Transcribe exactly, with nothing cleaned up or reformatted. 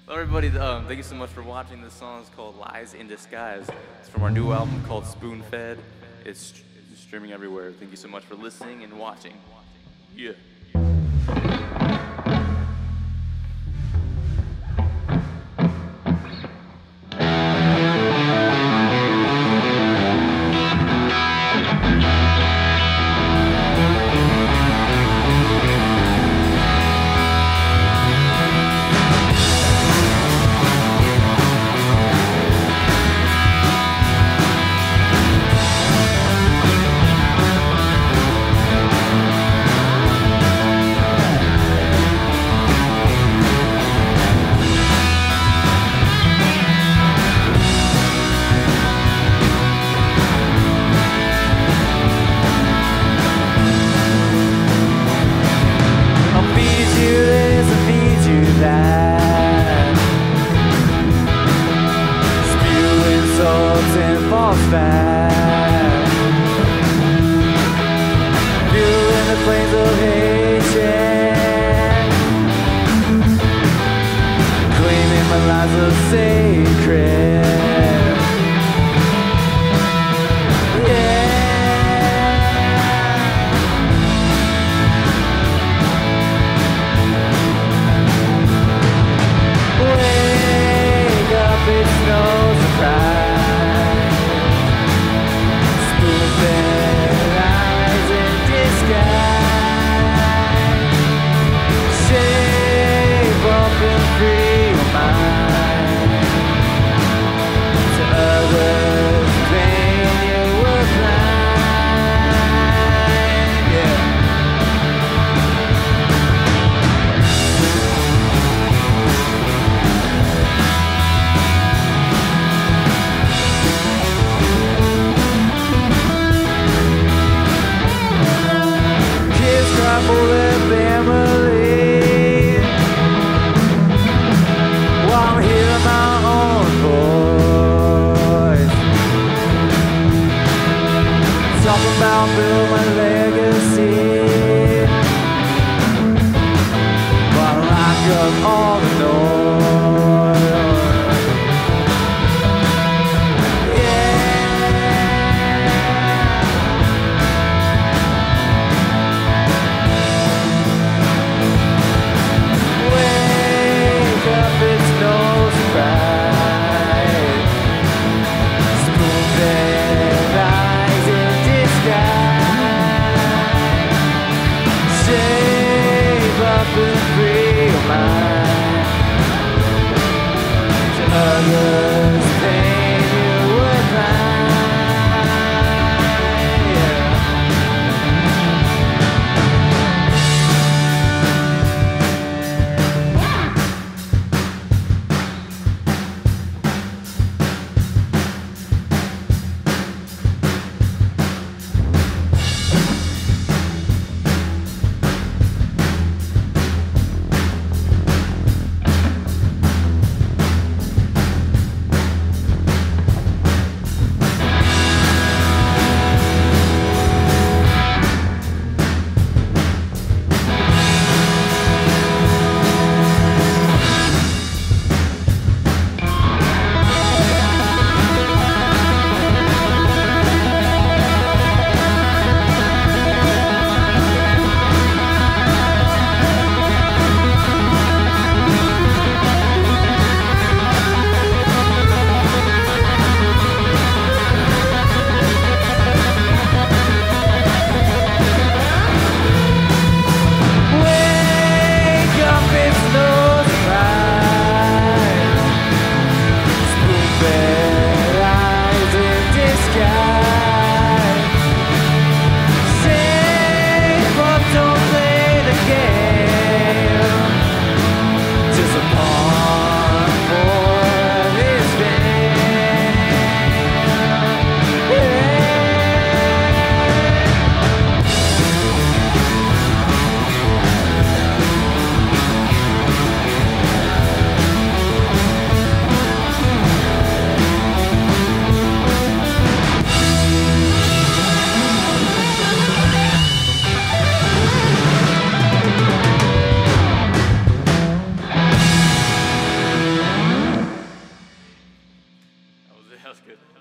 Hello, everybody. Um, thank you so much for watching. This song is called Lies in Disguise. It's from our new album called Spoon Fed. It's, it's streaming everywhere. Thank you so much for listening and watching. Yeah. Back. Fueling the flames of hatred, claiming my lives are sacred. Yeah. Wake up, it's no surprise. For their family, while I'm hearing my own voice, talking about building my legacy, while I lock up all the noise. Free your mind. That's good.